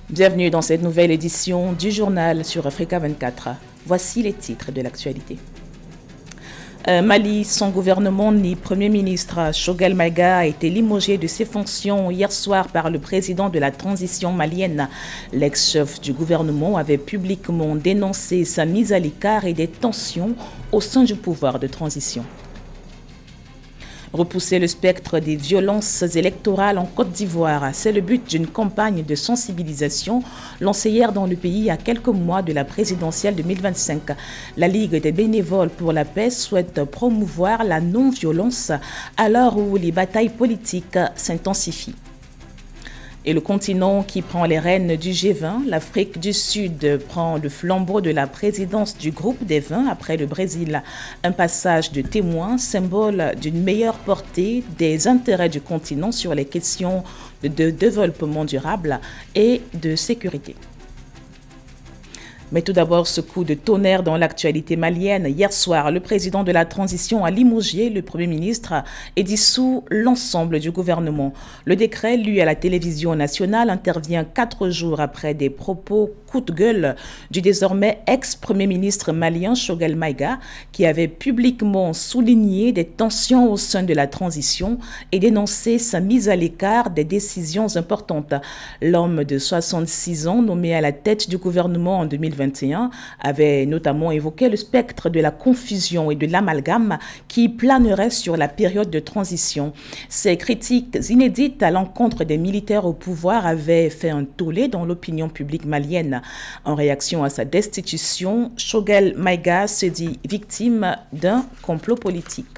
Bienvenue dans cette nouvelle édition du journal sur Africa 24. Voici les titres de l'actualité. Mali, son gouvernement ni Premier ministre Choguel Maïga a été limogé de ses fonctions hier soir par le président de la transition malienne. L'ex-chef du gouvernement avait publiquement dénoncé sa mise à l'écart et des tensions au sein du pouvoir de transition. Repousser le spectre des violences électorales en Côte d'Ivoire, c'est le but d'une campagne de sensibilisation lancée hier dans le pays à quelques mois de la présidentielle 2025. La Ligue des bénévoles pour la paix souhaite promouvoir la non-violence à l'heure où les batailles politiques s'intensifient. Et le continent qui prend les rênes du G20, l'Afrique du Sud prend le flambeau de la présidence du groupe des 20 après le Brésil. Un passage de témoin, symbole d'une meilleure portée des intérêts du continent sur les questions de développement durable et de sécurité. Mais tout d'abord, ce coup de tonnerre dans l'actualité malienne. Hier soir, le président de la transition a limogé le Premier ministre et dissous l'ensemble du gouvernement. Le décret, lu à la télévision nationale, intervient 4 jours après des propos coup de gueule du désormais ex-Premier ministre malien Choguel Maïga, qui avait publiquement souligné des tensions au sein de la transition et dénoncé sa mise à l'écart des décisions importantes. L'homme de 66 ans, nommé à la tête du gouvernement en 2021, avait notamment évoqué le spectre de la confusion et de l'amalgame qui planerait sur la période de transition. Ces critiques inédites à l'encontre des militaires au pouvoir avaient fait un tollé dans l'opinion publique malienne. En réaction à sa destitution, Choguel Maïga se dit victime d'un complot politique.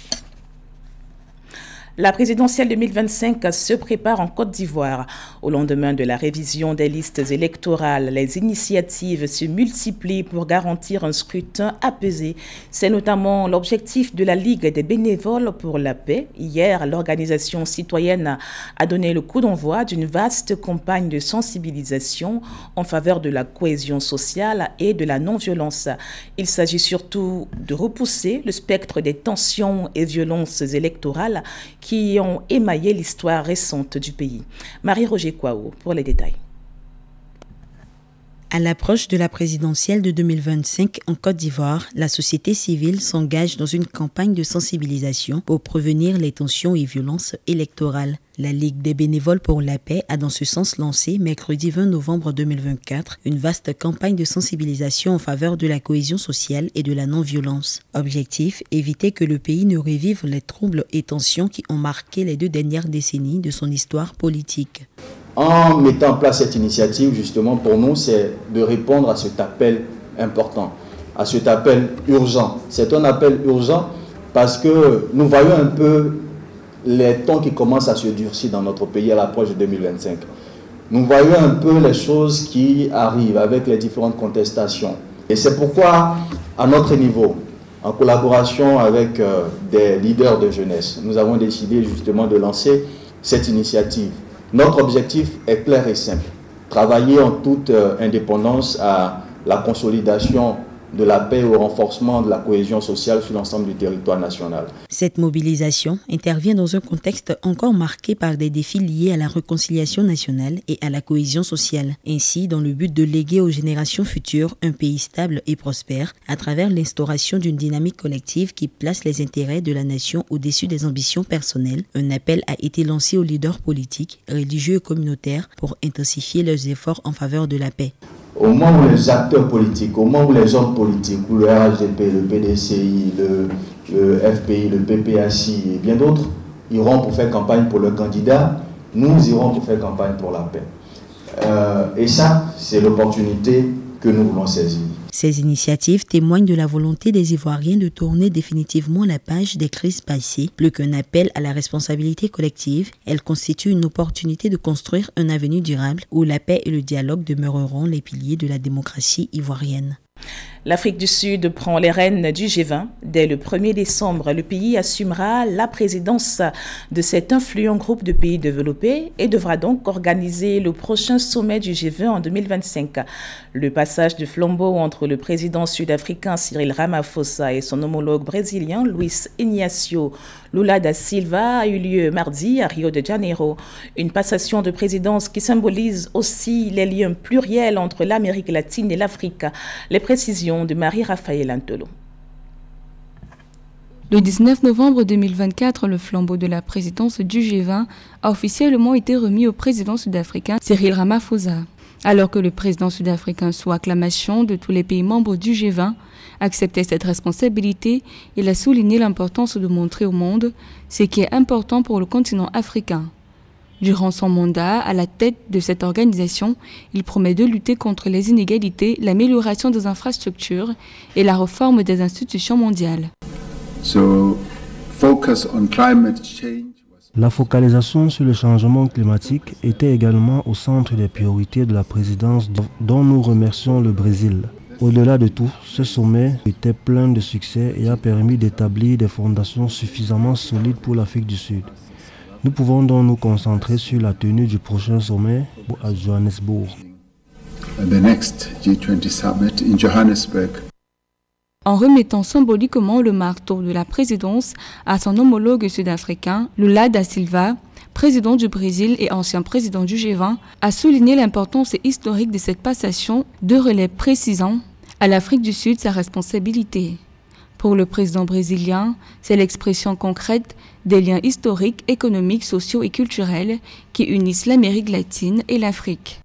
La présidentielle 2025 se prépare en Côte d'Ivoire. Au lendemain de la révision des listes électorales, les initiatives se multiplient pour garantir un scrutin apaisé. C'est notamment l'objectif de la Ligue des bénévoles pour la paix. Hier, l'organisation citoyenne a donné le coup d'envoi d'une vaste campagne de sensibilisation en faveur de la cohésion sociale et de la non-violence. Il s'agit surtout de repousser le spectre des tensions et violences électorales qui ont émaillé l'histoire récente du pays. Marie-Roger Kouao pour les détails. À l'approche de la présidentielle de 2025 en Côte d'Ivoire, la société civile s'engage dans une campagne de sensibilisation pour prévenir les tensions et violences électorales. La Ligue des bénévoles pour la paix a dans ce sens lancé, mercredi 20 novembre 2024, une vaste campagne de sensibilisation en faveur de la cohésion sociale et de la non-violence. Objectif, éviter que le pays ne revive les troubles et tensions qui ont marqué les 2 dernières décennies de son histoire politique. En mettant en place cette initiative, justement, pour nous, c'est de répondre à cet appel important, à cet appel urgent. C'est un appel urgent parce que nous voyons un peu les temps qui commencent à se durcir dans notre pays à l'approche de 2025. Nous voyons un peu les choses qui arrivent avec les différentes contestations. Et c'est pourquoi, à notre niveau, en collaboration avec des leaders de jeunesse, nous avons décidé justement de lancer cette initiative. Notre objectif est clair et simple. Travailler en toute indépendance à la consolidation de la paix et au renforcement de la cohésion sociale sur l'ensemble du territoire national. Cette mobilisation intervient dans un contexte encore marqué par des défis liés à la réconciliation nationale et à la cohésion sociale. Ainsi, dans le but de léguer aux générations futures un pays stable et prospère, à travers l'instauration d'une dynamique collective qui place les intérêts de la nation au-dessus des ambitions personnelles, un appel a été lancé aux leaders politiques, religieux et communautaires pour intensifier leurs efforts en faveur de la paix. Au moment où les acteurs politiques, au moment où les hommes politiques, où le RHDP, le PDCI, le FPI, le PPHI et bien d'autres iront pour faire campagne pour le candidat, nous irons pour faire campagne pour la paix. Et ça, c'est l'opportunité que nous voulons saisir. Ces initiatives témoignent de la volonté des Ivoiriens de tourner définitivement la page des crises passées. Plus qu'un appel à la responsabilité collective, elles constituent une opportunité de construire un avenir durable où la paix et le dialogue demeureront les piliers de la démocratie ivoirienne. L'Afrique du Sud prend les rênes du G20. Dès le 1er décembre, le pays assumera la présidence de cet influent groupe de pays développés et devra donc organiser le prochain sommet du G20 en 2025. Le passage de flambeau entre le président sud-africain Cyril Ramaphosa et son homologue brésilien Luiz Inácio Lula da Silva a eu lieu mardi à Rio de Janeiro. Une passation de présidence qui symbolise aussi les liens pluriels entre l'Amérique latine et l'Afrique. Les précisions de Marie-Raphaël Antolo. Le 19 novembre 2024, le flambeau de la présidence du G20 a officiellement été remis au président sud-africain Cyril Ramaphosa. Alors que le président sud-africain, sous acclamation de tous les pays membres du G20, acceptait cette responsabilité, il a souligné l'importance de montrer au monde ce qui est important pour le continent africain. Durant son mandat à la tête de cette organisation, il promet de lutter contre les inégalités, l'amélioration des infrastructures et la réforme des institutions mondiales. La focalisation sur le changement climatique était également au centre des priorités de la présidence dont nous remercions le Brésil. Au-delà de tout, ce sommet était plein de succès et a permis d'établir des fondations suffisamment solides pour l'Afrique du Sud. Nous pouvons donc nous concentrer sur la tenue du prochain sommet à Johannesburg. The next G20 summit in Johannesburg. En remettant symboliquement le marteau de la présidence à son homologue sud-africain, Lula da Silva, président du Brésil et ancien président du G20, a souligné l'importance historique de cette passation de relais précisant à l'Afrique du Sud sa responsabilité. Pour le président brésilien, c'est l'expression concrète des liens historiques, économiques, sociaux et culturels qui unissent l'Amérique latine et l'Afrique.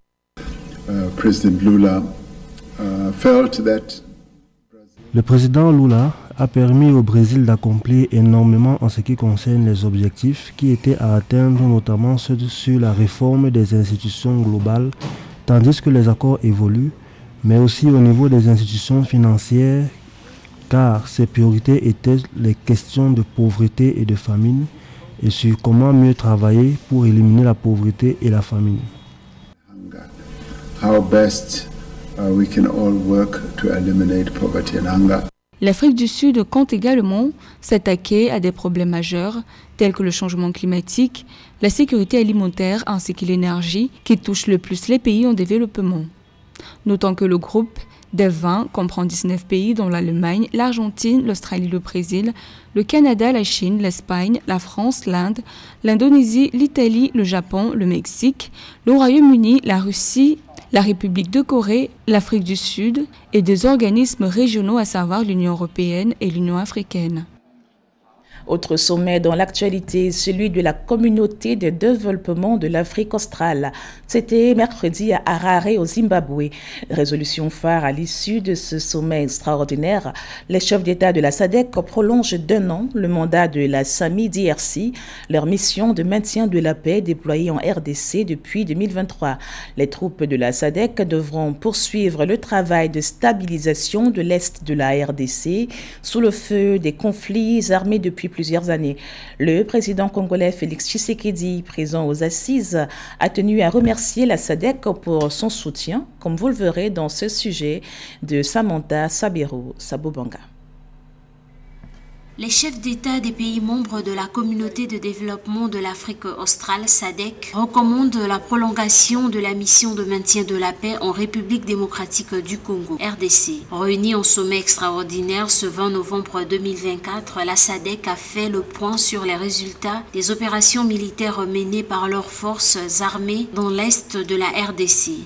Le président Lula a permis au Brésil d'accomplir énormément en ce qui concerne les objectifs qui étaient à atteindre, notamment ceux sur la réforme des institutions globales, tandis que les accords évoluent, mais aussi au niveau des institutions financières, car ses priorités étaient les questions de pauvreté et de famine, et sur comment mieux travailler pour éliminer la pauvreté et la famine. L'Afrique du Sud compte également s'attaquer à des problèmes majeurs tels que le changement climatique, la sécurité alimentaire ainsi que l'énergie qui touchent le plus les pays en développement. Notons que le groupe des 20 comprend 19 pays dont l'Allemagne, l'Argentine, l'Australie, le Brésil, le Canada, la Chine, l'Espagne, la France, l'Inde, l'Indonésie, l'Italie, le Japon, le Mexique, le Royaume-Uni, la Russie, la République de Corée, l'Afrique du Sud et des organismes régionaux à savoir l'Union européenne et l'Union africaine. Autre sommet dans l'actualité, celui de la communauté de développement de l'Afrique australe. C'était mercredi à Harare au Zimbabwe. Résolution phare à l'issue de ce sommet extraordinaire, les chefs d'État de la SADC prolongent d'1 an le mandat de la SAMI-DRC, leur mission de maintien de la paix déployée en RDC depuis 2023. Les troupes de la SADC devront poursuivre le travail de stabilisation de l'Est de la RDC sous le feu des conflits armés depuis plusieurs années. Le président congolais Félix Tshisekedi, présent aux assises, a tenu à remercier la SADC pour son soutien, comme vous le verrez dans ce sujet de Samantha Sabobanga. Les chefs d'État des pays membres de la communauté de développement de l'Afrique australe, SADC, recommandent la prolongation de la mission de maintien de la paix en République démocratique du Congo, RDC. Réunie en sommet extraordinaire ce 20 novembre 2024, la SADC a fait le point sur les résultats des opérations militaires menées par leurs forces armées dans l'est de la RDC.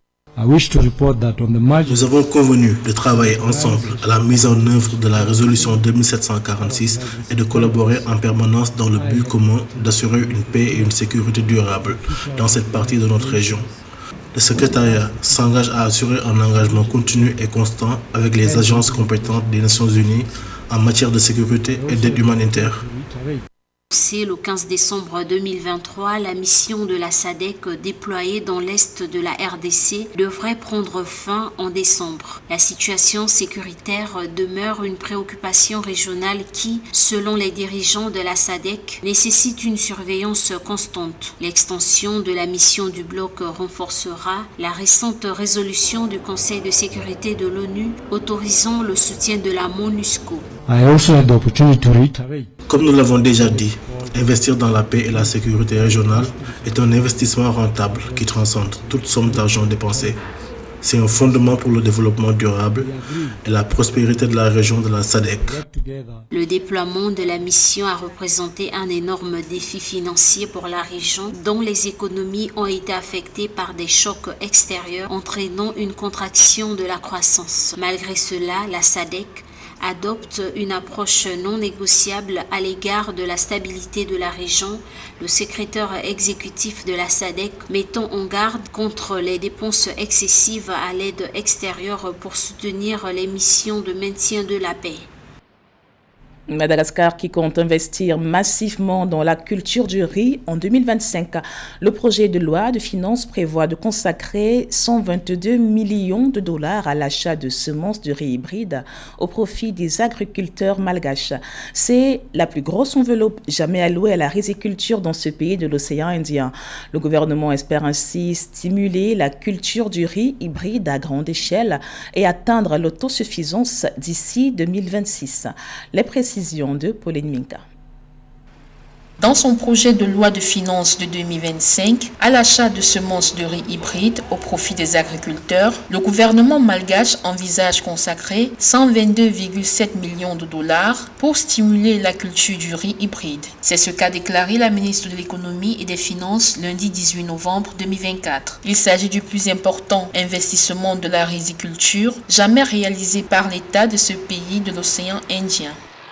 Nous avons convenu de travailler ensemble à la mise en œuvre de la résolution 2746 et de collaborer en permanence dans le but commun d'assurer une paix et une sécurité durable dans cette partie de notre région. Le secrétariat s'engage à assurer un engagement continu et constant avec les agences compétentes des Nations Unies en matière de sécurité et d'aide humanitaire. Le 15 décembre 2023, la mission de la SADC déployée dans l'est de la RDC devrait prendre fin en décembre. La situation sécuritaire demeure une préoccupation régionale qui, selon les dirigeants de la SADC, nécessite une surveillance constante. L'extension de la mission du bloc renforcera la récente résolution du Conseil de sécurité de l'ONU autorisant le soutien de la MONUSCO. Comme nous l'avons déjà dit, investir dans la paix et la sécurité régionale est un investissement rentable qui transcende toute somme d'argent dépensée. C'est un fondement pour le développement durable et la prospérité de la région de la SADC. Le déploiement de la mission a représenté un énorme défi financier pour la région, dont les économies ont été affectées par des chocs extérieurs, entraînant une contraction de la croissance. Malgré cela, la SADC adopte une approche non négociable à l'égard de la stabilité de la région, le secrétaire exécutif de la SADC mettant en garde contre les dépenses excessives à l'aide extérieure pour soutenir les missions de maintien de la paix. Madagascar qui compte investir massivement dans la culture du riz en 2025. Le projet de loi de finances prévoit de consacrer 122 millions de dollars à l'achat de semences de riz hybride au profit des agriculteurs malgaches. C'est la plus grosse enveloppe jamais allouée à la riziculture dans ce pays de l'océan Indien. Le gouvernement espère ainsi stimuler la culture du riz hybride à grande échelle et atteindre l'autosuffisance d'ici 2026. Les précisions de Pauline Minka. Dans son projet de loi de finances de 2025, à l'achat de semences de riz hybride au profit des agriculteurs, le gouvernement malgache envisage consacrer 122,7 millions de dollars pour stimuler la culture du riz hybride. C'est ce qu'a déclaré la ministre de l'Économie et des Finances lundi 18 novembre 2024. Il s'agit du plus important investissement de la riziculture jamais réalisé par l'État de ce pays de l'océan Indien.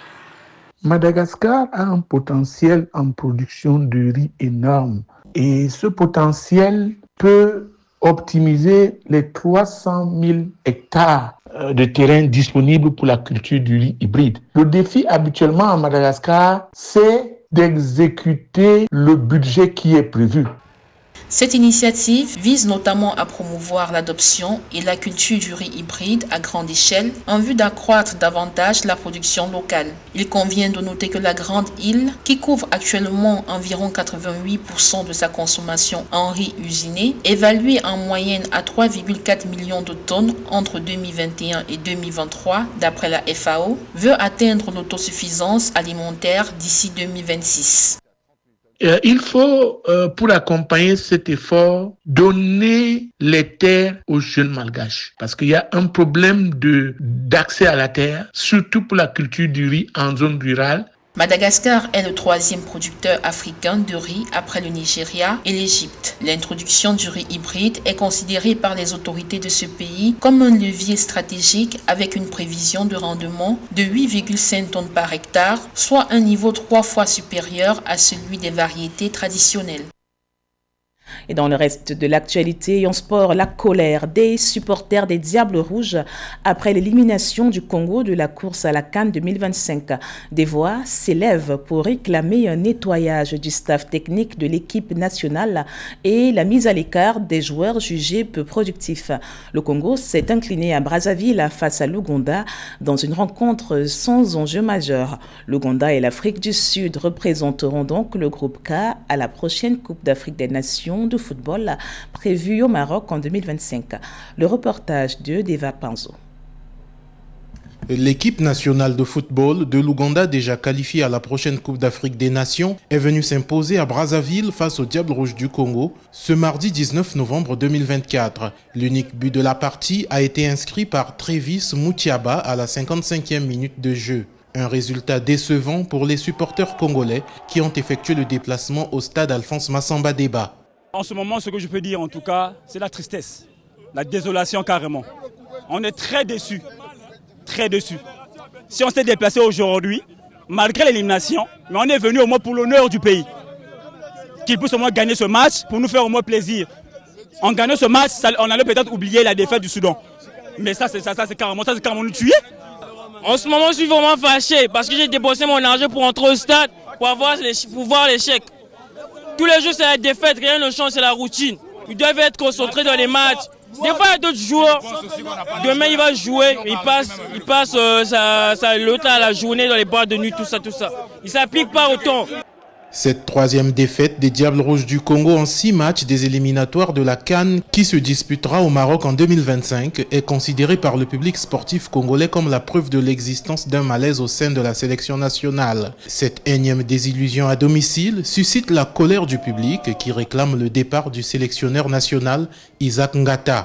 Madagascar a un potentiel en production de riz énorme et ce potentiel peut optimiser les 300 000 hectares de terrain disponibles pour la culture du riz hybride. Le défi habituellement à Madagascar, c'est d'exécuter le budget qui est prévu. Cette initiative vise notamment à promouvoir l'adoption et la culture du riz hybride à grande échelle en vue d'accroître davantage la production locale. Il convient de noter que la grande île, qui couvre actuellement environ 88% de sa consommation en riz usiné, évaluée en moyenne à 3,4 millions de tonnes entre 2021 et 2023 d'après la FAO, veut atteindre l'autosuffisance alimentaire d'ici 2026. Il faut, pour accompagner cet effort, donner les terres aux jeunes malgaches. Parce qu'il y a un problème d'accès à la terre, surtout pour la culture du riz en zone rurale. Madagascar est le troisième producteur africain de riz après le Nigeria et l'Égypte. L'introduction du riz hybride est considérée par les autorités de ce pays comme un levier stratégique avec une prévision de rendement de 8,5 tonnes par hectare, soit un niveau 3 fois supérieur à celui des variétés traditionnelles. Et dans le reste de l'actualité, en sport, la colère des supporters des Diables Rouges après l'élimination du Congo de la course à la CAN 2025. Des voix s'élèvent pour réclamer un nettoyage du staff technique de l'équipe nationale et la mise à l'écart des joueurs jugés peu productifs. Le Congo s'est incliné à Brazzaville face à l'Ouganda dans une rencontre sans enjeu majeur. L'Ouganda et l'Afrique du Sud représenteront donc le groupe K à la prochaine Coupe d'Afrique des Nations de football prévue au Maroc en 2025. Le reportage de Deva Panzo. L'équipe nationale de football de l'Ouganda, déjà qualifiée à la prochaine Coupe d'Afrique des Nations, est venue s'imposer à Brazzaville face aux Diables Rouges du Congo ce mardi 19 novembre 2024. L'unique but de la partie a été inscrit par Trevis Moutiaba à la 55e minute de jeu. Un résultat décevant pour les supporters congolais qui ont effectué le déplacement au stade Alphonse Massamba Déba. En ce moment, ce que je peux dire en tout cas, c'est la tristesse, la désolation carrément. On est très déçus, très déçus. Si on s'est déplacé aujourd'hui, malgré l'élimination, mais on est venu au moins pour l'honneur du pays. Qu'il puisse au moins gagner ce match pour nous faire au moins plaisir. En gagnant ce match, on allait peut-être oublier la défaite du Soudan. Mais ça c'est carrément nous tuer. En ce moment, je suis vraiment fâché parce que j'ai dépensé mon argent pour entrer au stade, pour voir l'échec. Tous les jours, c'est la défaite, rien ne change, c'est la routine. Ils doivent être concentrés dans les matchs. Des fois, il y a d'autres joueurs. Demain, il va jouer, il passe l'autre à la journée dans les boîtes de nuit, tout ça. Il ne s'applique pas autant. Cette troisième défaite des Diables Rouges du Congo en 6 matchs des éliminatoires de la CAN qui se disputera au Maroc en 2025 est considérée par le public sportif congolais comme la preuve de l'existence d'un malaise au sein de la sélection nationale. Cette énième désillusion à domicile suscite la colère du public qui réclame le départ du sélectionneur national Isaac Ngata.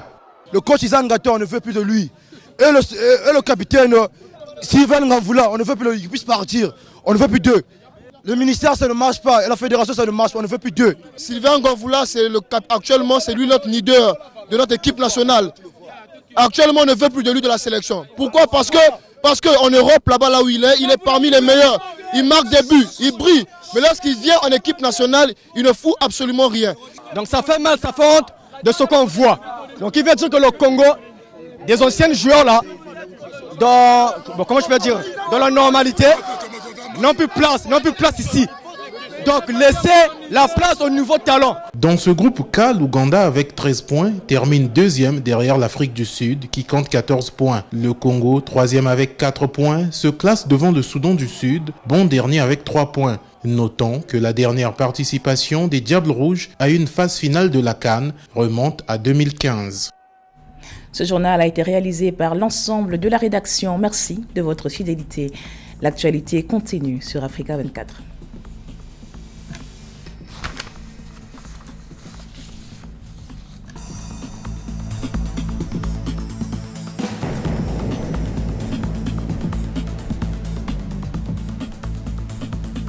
Le coach Izangato, on ne veut plus de lui. Et le capitaine Sylvain Ngavoula, on ne veut plus qu'il puisse partir. On ne veut plus d'eux. Le ministère, ça ne marche pas. Et la fédération, ça ne marche pas. On ne veut plus d'eux. Sylvain Ngavoula, actuellement, c'est lui notre leader de notre équipe nationale. Actuellement, on ne veut plus de lui de la sélection. Pourquoi? Parce qu'en Europe, là-bas, là où il est parmi les meilleurs. Il marque des buts, il brille. Mais lorsqu'il vient en équipe nationale, il ne fout absolument rien. Donc ça fait mal, ça fait honte de ce qu'on voit. Donc il veut dire que le Congo, des anciens joueurs là, dans la normalité, n'ont plus place ici. Donc laissez la place au nouveau talent. Dans ce groupe K, l'Ouganda avec 13 points termine deuxième derrière l'Afrique du Sud qui compte 14 points. Le Congo, troisième avec 4 points, se classe devant le Soudan du Sud, bon dernier avec 3 points. Notons que la dernière participation des Diables Rouges à une phase finale de la CAN remonte à 2015. Ce journal a été réalisé par l'ensemble de la rédaction. Merci de votre fidélité. L'actualité continue sur Africa 24.